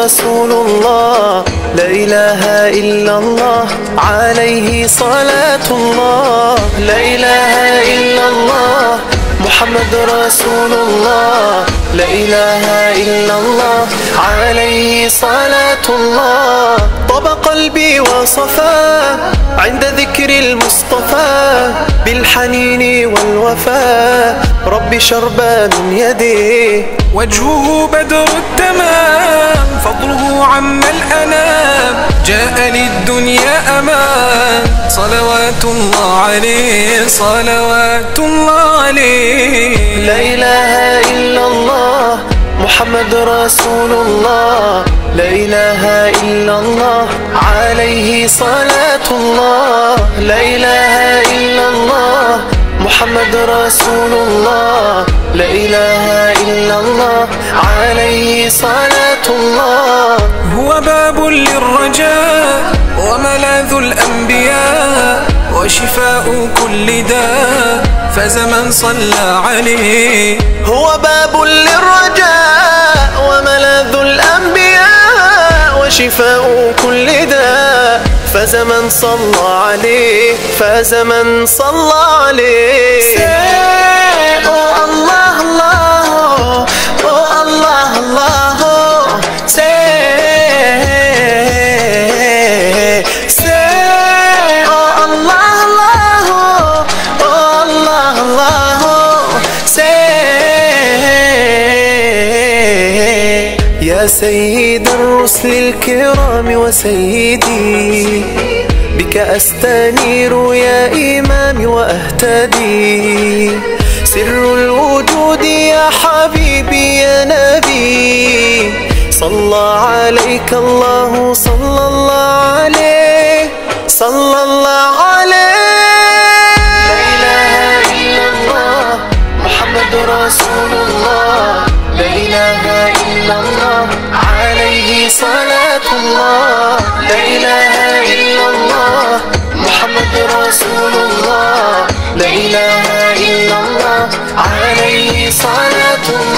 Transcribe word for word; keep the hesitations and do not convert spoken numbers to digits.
رسول الله، لا إله إلا الله، عليه صلاة الله. لا إله إلا الله، محمد رسول الله، لا إله إلا الله، عليه صلاة الله. طاب قلبي وصفا عند ذكر المصطفى، بالحنين والوفاء رب شربا من يديه. وجهه بدر التمام، فضله عم الأنام، جاء للدنيا أمان، صلوات الله عليه، صلوات الله عليه. لا إله إلا الله، محمد رسول الله، لا إله إلا الله، عليه صلاة الله. لا إله إلا الله، محمد رسول الله، لا إله إلا الله، عليه صلاة الله. هو باب للرجاء وملاذ الأنبياء، وشفاء كل داء، فزمن صلى عليه. هو باب للرجاء وملاذ الأنبياء، وشفاء كل داء، فزمن صلى عليه، فزمن صلى عليه. Say oh Allah Allah, oh Allah Allah, say say oh Allah Allah, oh Allah Allah, say يا سيد الرسل الكرام وسيدي، بك أستنير يا إمامي وأهتدي، سر الوجود يا حبيبي يا نبي، صلى عليك الله، صلى الله عليه، صلى الله عليه. لا إله إلا الله، محمد رسول الله، لا إله إلا الله، عليه صلاة الله. لا إله إلا الله، محمد رسول الله، لا إله إلا الله، عليه صلاة الله.